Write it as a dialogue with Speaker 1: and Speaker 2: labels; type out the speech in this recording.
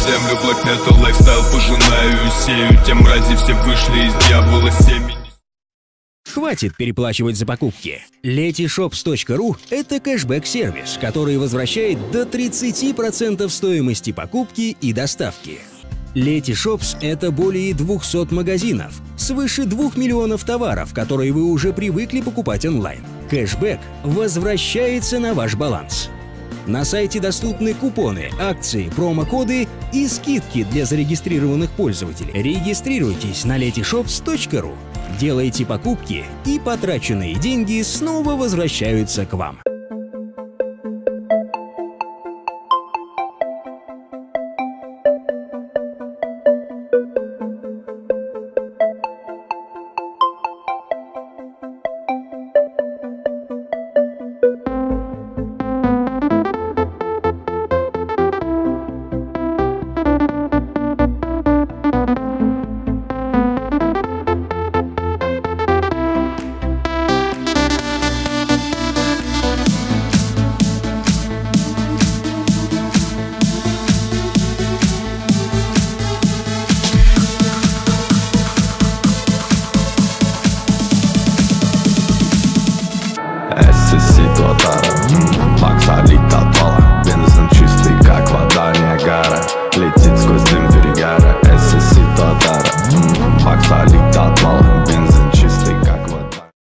Speaker 1: землю, black metal лайфстайл пожинаю и сею. Те мрази все вышли из дьявола семени.
Speaker 2: Хватит переплачивать за покупки. Letyshops.ru – это кэшбэк-сервис, который возвращает до 30% стоимости покупки и доставки. Letyshops – это более 200 магазинов, свыше 2 миллионов товаров, которые вы уже привыкли покупать онлайн. Кэшбэк возвращается на ваш баланс. На сайте доступны купоны, акции, промокоды и скидки для зарегистрированных пользователей. Регистрируйтесь на letyshops.ru. Делайте покупки, и потраченные деньги снова возвращаются к вам.